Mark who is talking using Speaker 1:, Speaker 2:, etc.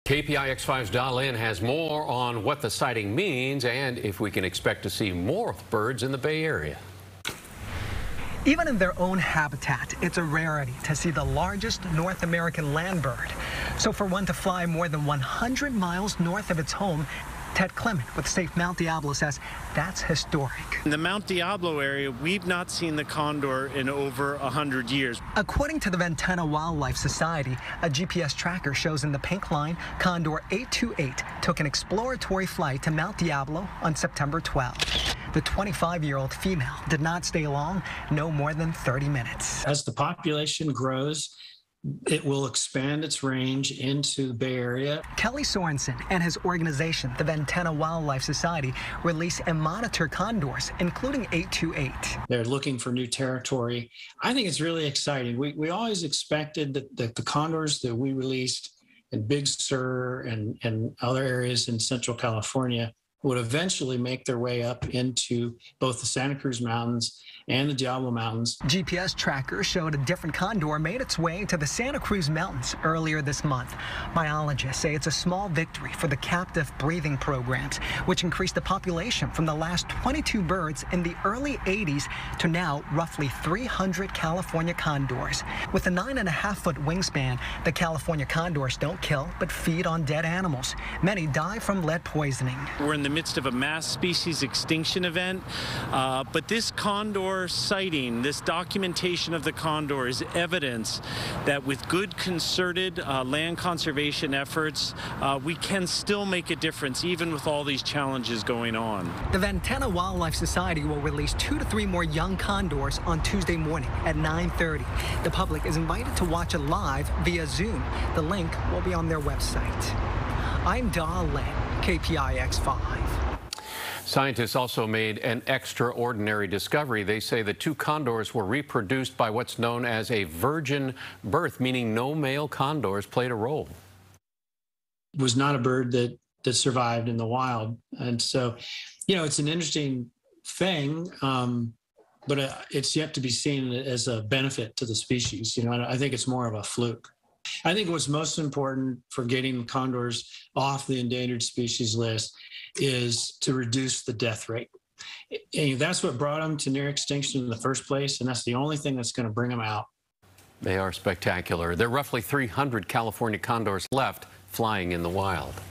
Speaker 1: KPIX5's Dahlin has more on what the sighting means and if we can expect to see more birds in the Bay Area.
Speaker 2: Even in their own habitat, it's a rarity to see the largest North American land bird. So for one to fly more than 100 miles north of its home, Ted Clement with Safe Mount Diablo says that's historic.
Speaker 3: In the Mount Diablo area, we've not seen the condor in over 100 years.
Speaker 2: According to the Ventana Wildlife Society, a GPS tracker shows in the pink line, Condor 828 took an exploratory flight to Mount Diablo on September 12. The 25-year-old female did not stay long, no more than 30 minutes.
Speaker 4: As the population grows, it will expand its range into the Bay Area.
Speaker 2: Kelly Sorensen and his organization, the Ventana Wildlife Society, release and monitor condors, including 828.
Speaker 4: They're looking for new territory. I think it's really exciting. We always expected that the condors that we released in Big Sur and other areas in Central California would eventually make their way up into both the Santa Cruz Mountains and the Diablo Mountains.
Speaker 2: GPS trackers showed a different condor made its way to the Santa Cruz Mountains earlier this month. Biologists say it's a small victory for the captive breeding programs, which increased the population from the last 22 birds in the early 80s to now roughly 300 California condors. With a 9.5-foot wingspan, the California condors don't kill but feed on dead animals. Many die from lead poisoning.
Speaker 3: We're in the midst of a mass species extinction event, but this condor sighting, this documentation of the condor is evidence that with good concerted land conservation efforts, we can still make a difference even with all these challenges going on.
Speaker 2: The Ventana Wildlife Society will release 2 to 3 more young condors on Tuesday morning at 9:30. The public is invited to watch it live via Zoom. The link will be on their website. I'm Dahlin, KPIX5.
Speaker 1: Scientists also made an extraordinary discovery. They say the 2 condors were reproduced by what's known as a virgin birth, meaning no male condors played a role.
Speaker 4: It was not a bird that survived in the wild. And so, it's an interesting thing, but it's yet to be seen as a benefit to the species. I think it's more of a fluke. I think what's most important for getting condors off the endangered species list is to reduce the death rate. And that's what brought them to near extinction in the first place, and that's the only thing that's going to bring them out.
Speaker 1: They are spectacular. There are roughly 300 California condors left flying in the wild.